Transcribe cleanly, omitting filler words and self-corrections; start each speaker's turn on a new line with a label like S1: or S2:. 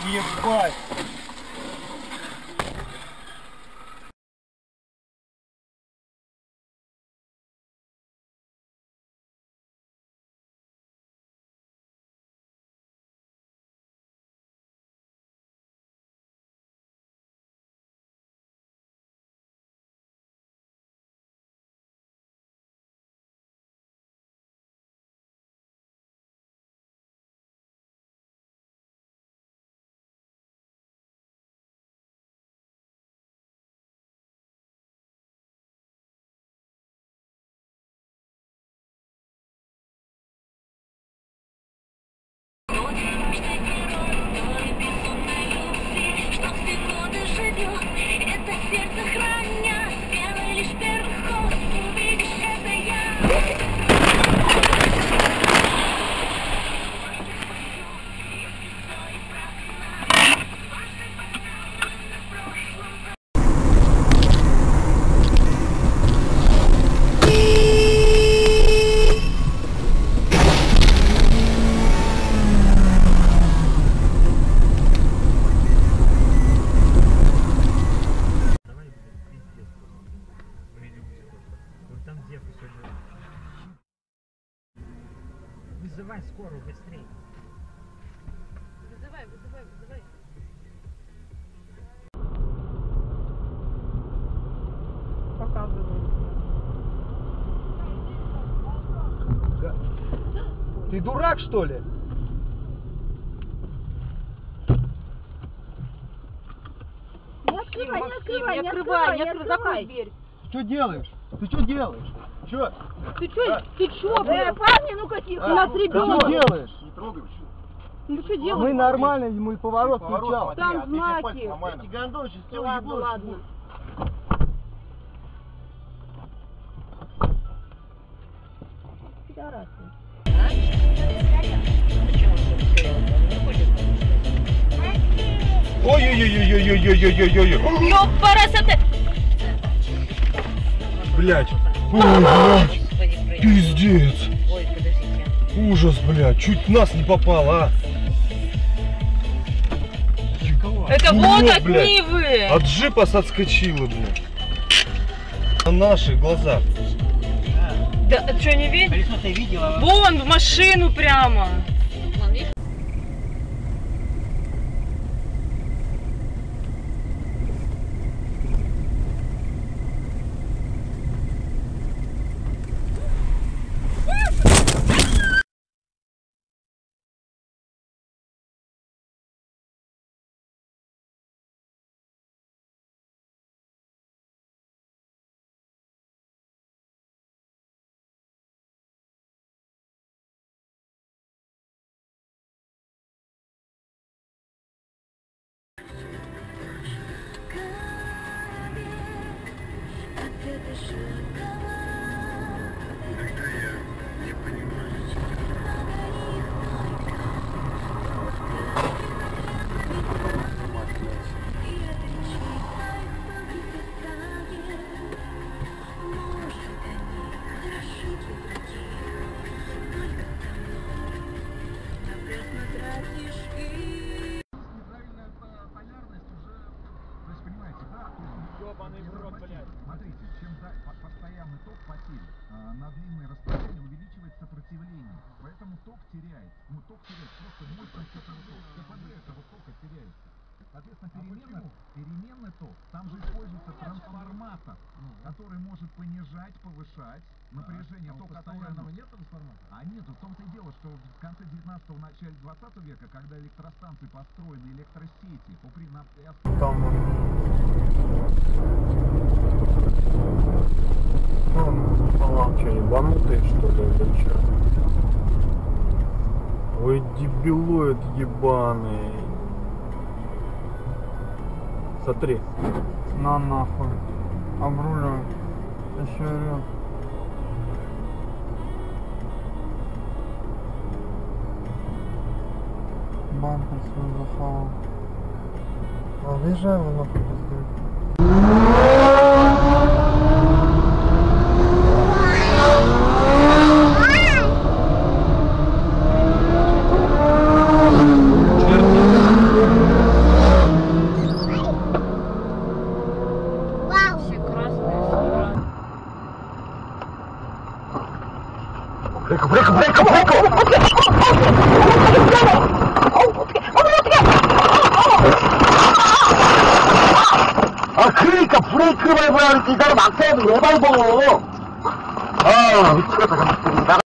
S1: Ебать!
S2: Вызывай скорую, быстрее.
S3: Вызывай. Показывай.
S1: Да. Ты дурак, что ли?
S3: Не открывай, закрой дверь.
S1: Что делаешь? Ты что делаешь? Чё?
S3: Ты чё, блядь? Парни, ну-ка тихо, у нас ребенок.
S1: Что делаешь?
S4: Не трогай, что?
S3: Ну что делаешь?
S1: Мы нормально, мы поворот включал.
S3: Там знаки.
S4: Эти гондоны сейчас тебя
S3: Ладно,
S4: уебут.
S3: ладно. Пидорасы.
S1: Ой-ой-ой-ой-ой-ой-ой-ой-ой-ой-ой-ой-ой.
S3: Ёпарасоте!
S1: Блять. Ой, блядь. Пиздец.
S5: Ой, подождите.
S1: Ужас, блядь. Чуть в нас не попало, а.
S3: Это
S1: Урод,
S3: вот от
S1: блядь.
S3: Нивы!
S1: От джипа отскочила, блядь. На наших глазах.
S3: Да, что, не видишь?
S5: Колесо ты видела?
S3: Вон, в машину прямо!
S4: Смотрите, чем постоянный ток потерь на длинное расстояние увеличивает сопротивление, поэтому ток теряет. Ну, ток теряет просто мощность этого тока. КПД этого тока теряется. Соответственно, переменный ток, там же используется трансформатор, который может понижать, повышать напряжение. То, которое нет трансформатора? А нет, в том-то и дело, что в конце 19-го, начале 20 века, когда электростанции построены, электросети,
S1: Там пополам что, ебанутые, что ли, или что? Ой, дебилоид ебаный. Смотри.
S2: На нахуй. Обруливай. Еще орёт. Бампер свой захавал. А выезжай его нахуй пиздуй.
S1: Черт.
S5: 이 사람 막혀도 왜 밟어? 아, 미치겠다, 잠깐.